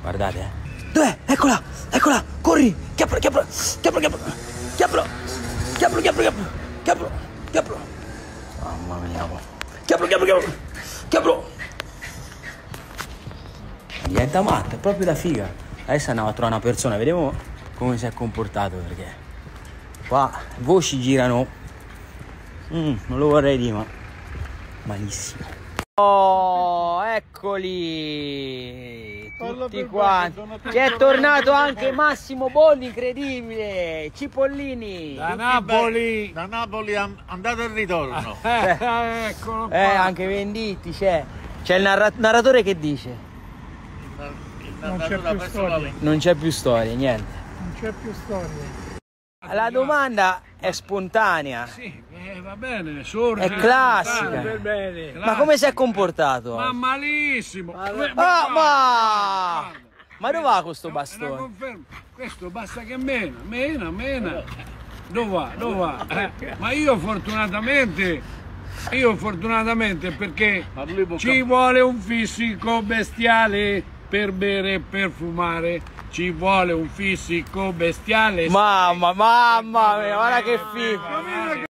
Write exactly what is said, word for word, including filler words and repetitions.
Guardate, eh. Dov'è? Eccola, eccola, corri, chiappalo, chiappalo, chiappalo, chiappalo, chiappalo, chiappalo, chiappalo, chiappalo, chiappalo, mamma mia, chiappalo, chiappalo, chiappalo, chiappalo. Diventa matta, è proprio da figa. Adesso andiamo a trovare una persona, vediamo come si è comportato, perché qua voci girano, mm, non lo vorrei dire, ma malissimo. Oh, eccoli tutti quanti. Ci è tornato anche Massimo Bolli, incredibile. Cipollini da Napoli, da Napoli andato e ritorno. Eh, Eccolo qua. Eh, anche Venditti c'è. C'è il narra narratore che dice: non c'è più storia. Non c'è più storia, niente. Non c'è più storia. La domanda è spontanea. Sì, eh, va bene, sorge. È classica. Per bene. Ma come si è comportato? Ma malissimo. Ma, ma, ah, ma... ma dove va questo bastone? Questo basta che mena, mena, mena. Dove va? Dove va? Eh, ma io fortunatamente, io fortunatamente perché ci vuole un fisico bestiale per bere e per fumare. Ci vuole un fisico bestiale. Mamma, mamma mia, guarda che figo.